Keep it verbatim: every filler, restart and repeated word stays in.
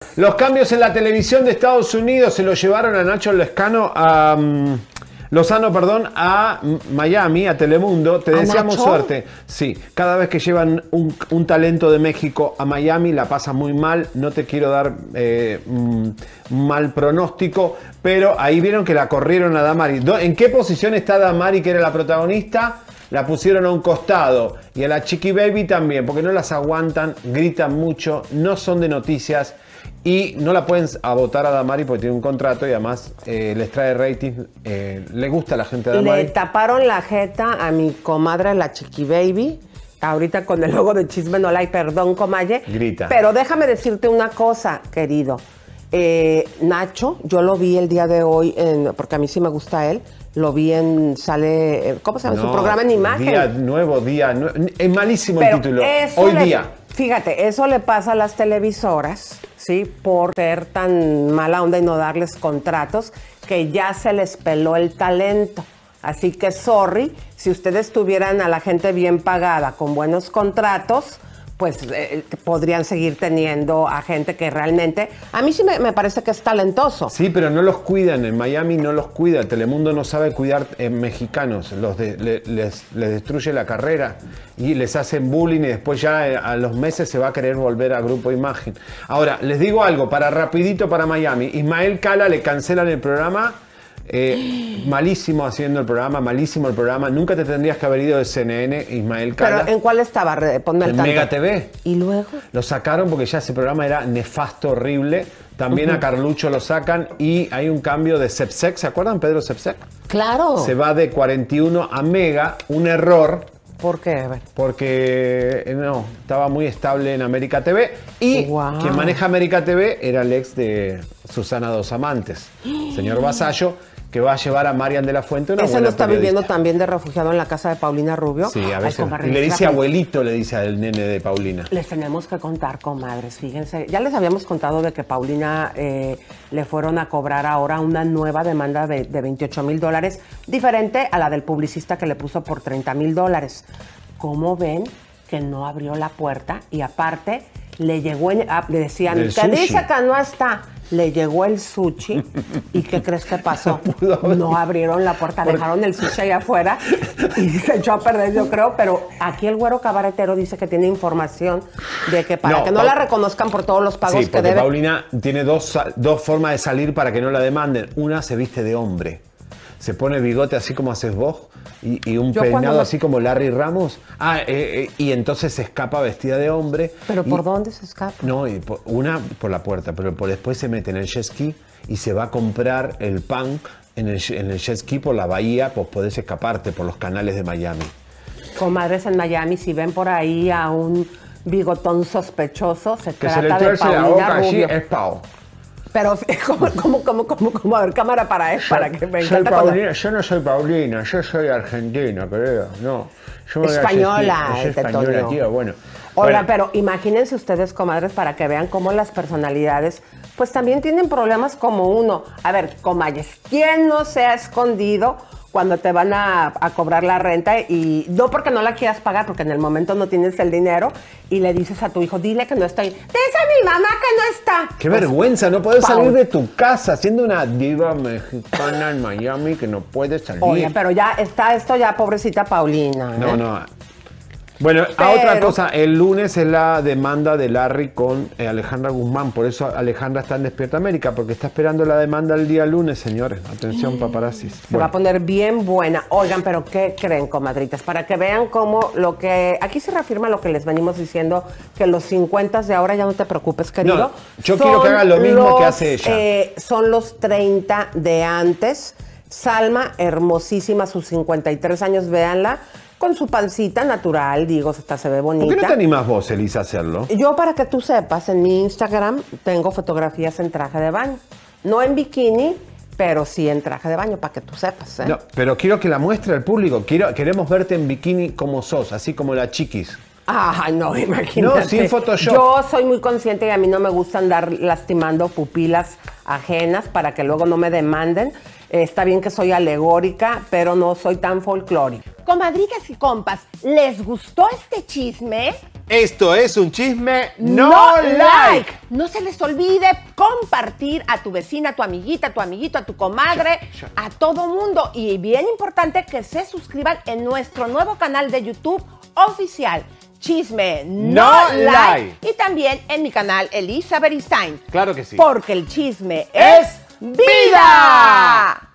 Los cambios en la televisión de Estados Unidos se lo llevaron a Nacho Lescano a... Um, Lozano, perdón, a Miami, a Telemundo. Te deseamos suerte. Sí, cada vez que llevan un, un talento de México a Miami la pasa muy mal. No te quiero dar eh, un mal pronóstico, pero ahí vieron que la corrieron a Damari. ¿En qué posición está Damari, que era la protagonista? La pusieron a un costado. Y a la Chiqui Baby también, porque no las aguantan, gritan mucho, no son de noticias. Y no la pueden a votar a Damari porque tiene un contrato y además eh, les trae rating. Eh, le gusta a la gente de Damari. Le taparon la jeta a mi comadre, la Chiqui Baby. Ahorita con el logo de Chisme No Like, perdón, comadre. Grita. Pero déjame decirte una cosa, querido. Eh, Nacho, yo lo vi el día de hoy, en, porque a mí sí me gusta él. Lo vi en, sale, ¿cómo se llama? No, su programa en Imagen. Día nuevo, día nuevo. Es malísimo Pero el título. Hoy le, día. Fíjate, eso le pasa a las televisoras, ¿sí? Por ser tan mala onda y no darles contratos, que ya se les peló el talento. Así que, sorry, si ustedes tuvieran a la gente bien pagada, con buenos contratos, pues eh, podrían seguir teniendo a gente que realmente... A mí sí me, me parece que es talentoso. Sí, pero no los cuidan. En Miami no los cuida. Telemundo no sabe cuidar eh, mexicanos. Los de, le, les, les destruye la carrera y les hacen bullying y después ya eh, a los meses se va a querer volver a Grupo Imagen. Ahora, les digo algo, para rapidito para Miami. Ismael Cala le cancelan el programa. Eh, malísimo haciendo el programa, malísimo el programa. Nunca te tendrías que haber ido de C N N, Ismael Cala. ¿Pero en cuál estaba? Ponme el en tanto. Mega T V. ¿Y luego? Lo sacaron porque ya ese programa era nefasto, horrible. También uh-huh. a Carlucho lo sacan y hay un cambio de Sepsek. ¿Se acuerdan, Pedro Sepsek? Claro. Se va de cuarenta y uno a Mega, un error. ¿Por qué? A ver. Porque no, estaba muy estable en América T V. Y wow. quien maneja América T V era el ex de Susana Dos Amantes, señor Vasallo, que va a llevar a Marian de la Fuente una Ese buena lo está periodista. viviendo también de refugiado en la casa de Paulina Rubio. Sí, a veces. Ay, y le dice abuelito, le dice al nene de Paulina. Les tenemos que contar, comadres, fíjense. Ya les habíamos contado de que Paulina eh, le fueron a cobrar ahora una nueva demanda de, de veintiocho mil dólares, diferente a la del publicista que le puso por treinta mil dólares. ¿Cómo ven que no abrió la puerta? Y aparte, le llegó, en, ah, le decían, que dice que no está. Le llegó el sushi y ¿qué crees que pasó? No, no abrieron la puerta, Porque... dejaron el sushi allá afuera y se echó a perder, yo creo. Pero aquí el güero cabaretero dice que tiene información de que para no, que no pa... la reconozcan por todos los pagos sí, que debe. Paulina tiene dos, dos formas de salir para que no la demanden. Una, se viste de hombre. Se pone bigote así como haces vos y, y un Yo peinado me... así como Larry Ramos. Ah, eh, eh, y entonces se escapa vestida de hombre. ¿Pero y, por dónde se escapa? No, y por, una por la puerta, pero por después se mete en el jet ski y se va a comprar el pan en el, en el jet ski por la bahía, pues podés escaparte por los canales de Miami. Comadres en Miami, si ven por ahí a un bigotón sospechoso, se que trata se le de Paulina la boca Rubio. Así, es Pau. Pero, ¿cómo, cómo, cómo, cómo, cómo? A ver, cámara para él, para que me soy encanta Paulina, cuando... Yo no soy Paulina, yo soy argentina, creo. No, yo me española, soy española, tío, bueno. Oiga, bueno. pero imagínense ustedes, comadres, para que vean cómo las personalidades, pues también tienen problemas como uno. A ver, comadres, ¿quién no se ha escondido cuando te van a, a cobrar la renta y no porque no la quieras pagar, porque en el momento no tienes el dinero y le dices a tu hijo, dile que no estoy, dice a mi mamá que no está? Qué pues, vergüenza, no puedes Paul. salir de tu casa siendo una diva mexicana en Miami que no puedes salir. Oye, pero ya está esto ya, pobrecita Paulina. ¿eh? No, no. Bueno, Pero... a otra cosa, el lunes es la demanda de Larry con eh, Alejandra Guzmán, por eso Alejandra está en Despierta América, porque está esperando la demanda el día lunes, señores. Atención, paparazzis. Se bueno. va a poner bien buena. Oigan, pero ¿qué creen, comadritas? Para que vean cómo lo que... Aquí se reafirma lo que les venimos diciendo, que los cincuenta de ahora, ya no te preocupes, querido. No, yo quiero que haga lo mismo los, que hace ella. Eh, son los treinta de antes. Salma, hermosísima, sus cincuenta y tres años, véanla. Con su pancita natural, digo, hasta se ve bonita. ¿Por qué no te animas vos, Elisa, a hacerlo? Yo, para que tú sepas, en mi Instagram tengo fotografías en traje de baño. No en bikini, pero sí en traje de baño, para que tú sepas. ¿eh? No, pero quiero que la muestre al público. Quiero, queremos verte en bikini como sos, así como la Chiquis. Ay, no, imagínate. No, sin Photoshop. Yo soy muy consciente y a mí no me gusta andar lastimando pupilas ajenas para que luego no me demanden. Está bien que soy alegórica, pero no soy tan folclórica. Comadritas y compas, ¿les gustó este chisme? Esto es un chisme no, no like. like. No se les olvide compartir a tu vecina, a tu amiguita, a tu amiguito, a tu comadre, Ya, ya. a todo mundo. Y bien importante que se suscriban en nuestro nuevo canal de YouTube oficial, Chisme No, No like. Like. Y también en mi canal, Elisa Beristain. Claro que sí. Porque el chisme es vida.